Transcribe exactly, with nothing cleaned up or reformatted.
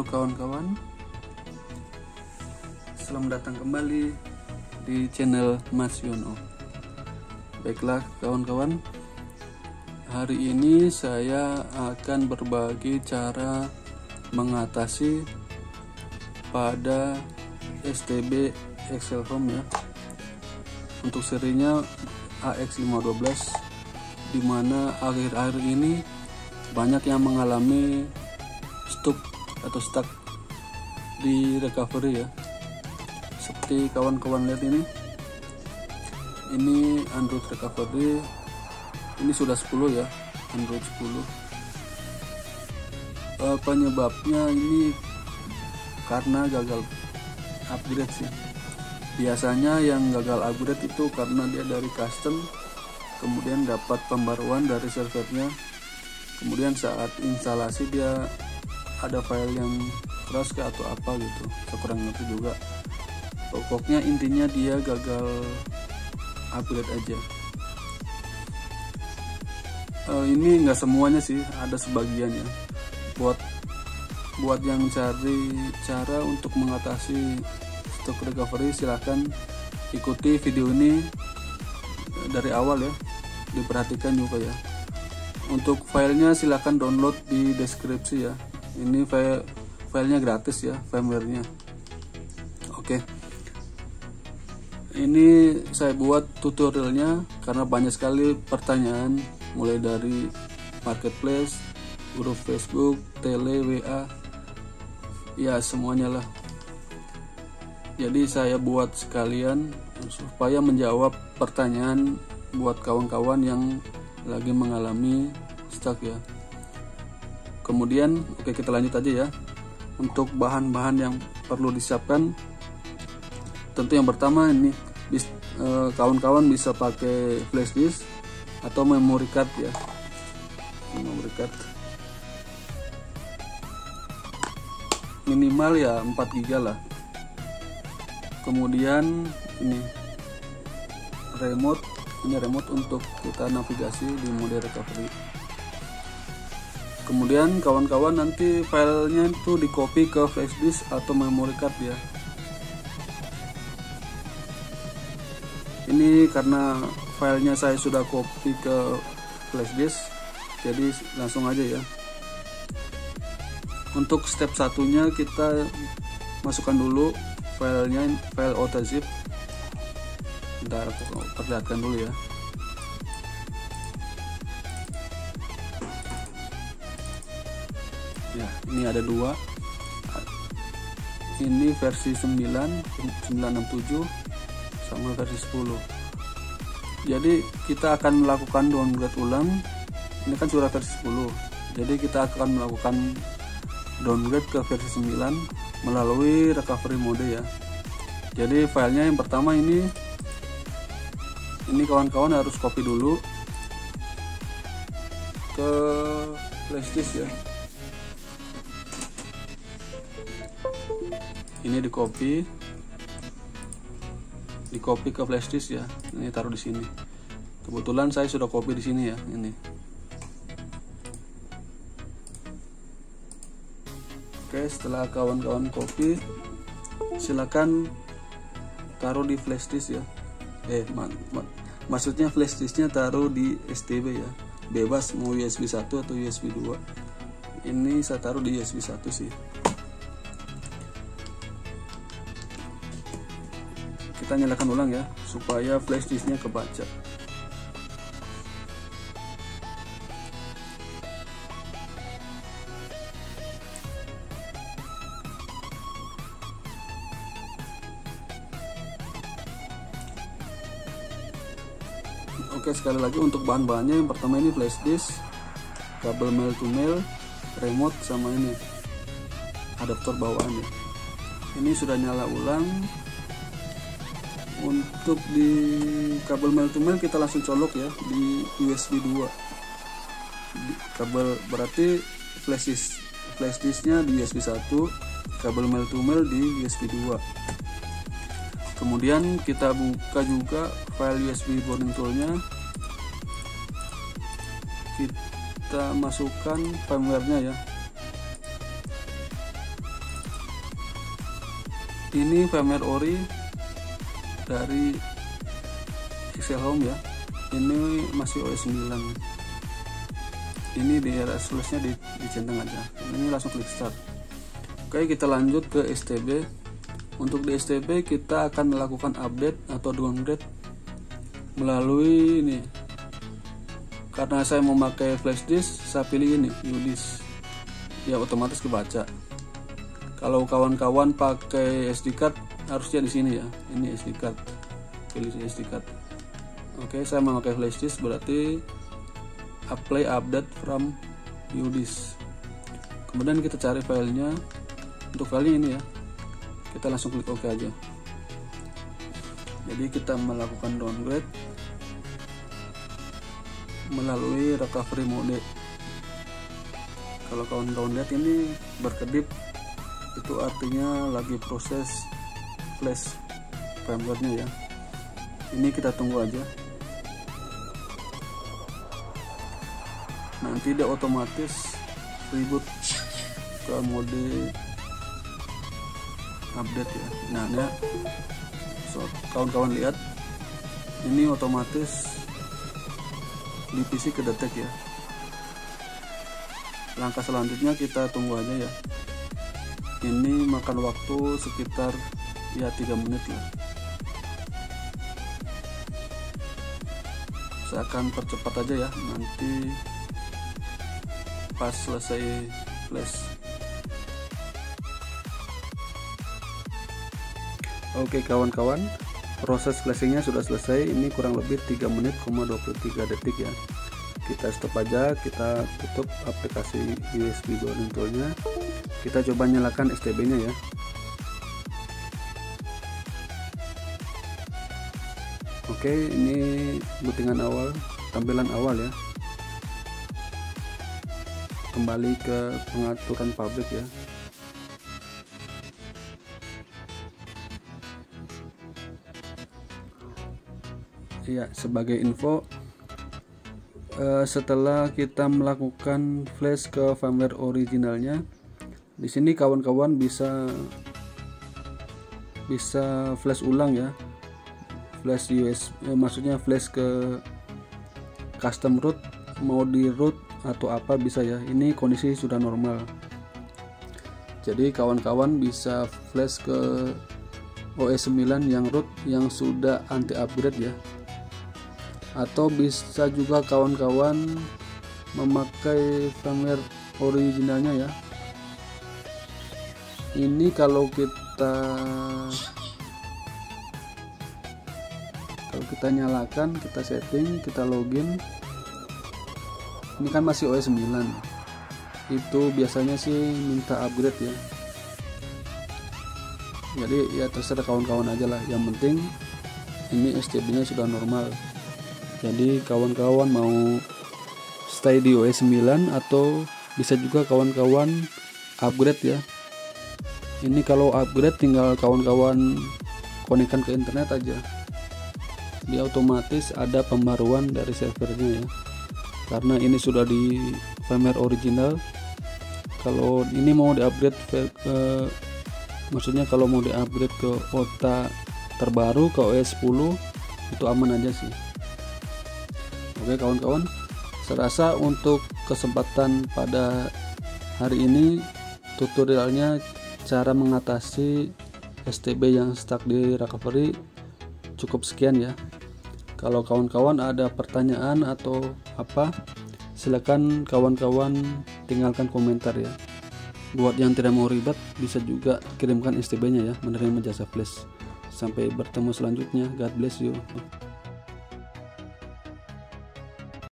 Halo kawan-kawan, selamat datang kembali di channel Mas Yono. Baiklah kawan-kawan, hari ini saya akan berbagi cara mengatasi pada S T B Excel Home ya, untuk serinya A X lima satu dua, dimana akhir-akhir ini banyak yang mengalami stuck atau stuck di recovery ya. Seperti kawan-kawan lihat ini, ini Android recovery, ini sudah sepuluh ya, Android sepuluh. E, penyebabnya ini karena gagal upgrade sih. Biasanya yang gagal upgrade itu karena dia dari custom, kemudian dapat pembaruan dari servernya, kemudian saat instalasi dia ada file yang keras ke atau apa gitu, saya kurang ngerti juga. Pokoknya intinya dia gagal upgrade aja. Uh, ini nggak semuanya sih, ada sebagian ya. Buat buat yang cari cara untuk mengatasi stock recovery, silahkan ikuti video ini dari awal ya, diperhatikan juga ya. Untuk filenya silahkan download di deskripsi ya. Ini file filenya gratis ya, firmware-nya. Oke, ini saya buat tutorialnya karena banyak sekali pertanyaan, mulai dari marketplace, grup Facebook, tele, W A, ya semuanya lah. Jadi saya buat sekalian supaya menjawab pertanyaan buat kawan-kawan yang lagi mengalami stuck ya. Kemudian oke, kita lanjut aja ya. Untuk bahan-bahan yang perlu disiapkan, tentu yang pertama ini kawan-kawan eh, bisa pakai flash disk atau memory card ya, memory card minimal ya empat giga lah. Kemudian ini remote, ini remote untuk kita navigasi di mode recovery. Kemudian kawan-kawan nanti filenya itu di copy ke flash disk atau memory card ya. Ini karena filenya saya sudah copy ke flash disk, jadi langsung aja ya. Untuk step satunya kita masukkan dulu filenya, file OTzip. Bentar aku perlihatkan dulu ya. Ya, ini ada dua. Ini versi sembilan, sembilan enam tujuh sama versi sepuluh. Jadi kita akan melakukan downgrade ulang. Ini kan sudah versi sepuluh. Jadi kita akan melakukan downgrade ke versi sembilan melalui recovery mode ya. Jadi filenya yang pertama ini ini kawan-kawan harus copy dulu ke flash disk ya. Ini di copy, di copy ke flash disk ya. Ini taruh di sini. Kebetulan saya sudah copy di sini ya. Ini. Oke, setelah kawan-kawan copy, silakan taruh di flash disk ya. Eh, mak mak maksudnya flash disknya taruh di S T B ya. Bebas mau U S B satu atau U S B dua. Ini saya taruh di U S B satu sih. Kita nyalakan ulang ya supaya flash disknya kebaca. Oke, sekali lagi untuk bahan-bahannya, yang pertama ini flash disk, kabel mail to mail, remote, sama ini adaptor bawaannya. Ini sudah nyala ulang. Untuk di kabel mail to mail kita langsung colok ya di U S B dua. Di kabel berarti flash disk flash disknya di U S B satu, kabel mail to mail di U S B dua. Kemudian kita buka juga file U S B boarding toolnya, kita masukkan firmware-nya ya. Ini firmware ori dari Excel Home ya. Ini masih O S sembilan. Ini di area flashnya di, dicentang aja. Ini langsung klik start. Oke, kita lanjut ke S T B. Untuk di S T B kita akan melakukan update atau downgrade melalui ini. Karena saya memakai flash disk, saya pilih ini U disk. Ya otomatis kebaca. Kalau kawan-kawan pakai S D card harusnya di sini ya. Ini S D card. Pilih S D card. Oke, saya memakai flash disk berarti apply update from U disk. Kemudian kita cari filenya. Untuk filenya ini ya, kita langsung klik OK aja. Jadi kita melakukan downgrade melalui recovery mode. Kalau kawan-kawan lihat ini berkedip, itu artinya lagi proses flash firmware-nya ya. Ini kita tunggu aja. Nanti dia otomatis reboot ke mode update ya. Nah, ya. So, kawan-kawan lihat ini otomatis di P C kedetek ya. Langkah selanjutnya kita tunggu aja ya. Ini makan waktu sekitar ya tiga menit lah. Saya akan percepat aja ya, nanti pas selesai flash. Oke kawan-kawan, proses flashingnya sudah selesai. Ini kurang lebih tiga menit dua puluh tiga detik ya. Kita stop aja, kita tutup aplikasi U S B Boarding Tool-nya. Kita coba nyalakan S T B nya ya. Oke, ini bootingan awal, tampilan awal ya. Kembali ke pengaturan pabrik ya. Ya, sebagai info, eh, setelah kita melakukan flash ke firmware originalnya, di sini kawan-kawan bisa bisa flash ulang ya, flash U S B, eh, maksudnya flash ke custom root, mau di root atau apa bisa ya. Ini kondisi sudah normal, jadi kawan-kawan bisa flash ke O S sembilan yang root yang sudah anti upgrade ya. Atau bisa juga kawan-kawan memakai firmware originalnya ya. Ini kalau kita kalau kita nyalakan, kita setting, kita login, ini kan masih O S sembilan. Itu biasanya sih minta upgrade ya. Jadi ya terserah kawan-kawan aja lah, yang penting ini S T B nya sudah normal. Jadi kawan-kawan mau stay di O S sembilan atau bisa juga kawan-kawan upgrade ya. Ini kalau upgrade tinggal kawan-kawan konekkan ke internet aja, dia otomatis ada pembaruan dari servernya ya. Karena ini sudah di firmware original. Kalau ini mau di-upgrade ke, maksudnya kalau mau di-upgrade ke O T A terbaru ke O S sepuluh itu aman aja sih. Oke kawan-kawan, serasa untuk kesempatan pada hari ini tutorialnya cara mengatasi S T B yang stuck di recovery cukup sekian ya. Kalau kawan-kawan ada pertanyaan atau apa, silakan kawan-kawan tinggalkan komentar ya. Buat yang tidak mau ribet, bisa juga kirimkan S T B nya ya, menerima jasa flash. Sampai bertemu selanjutnya, God bless you.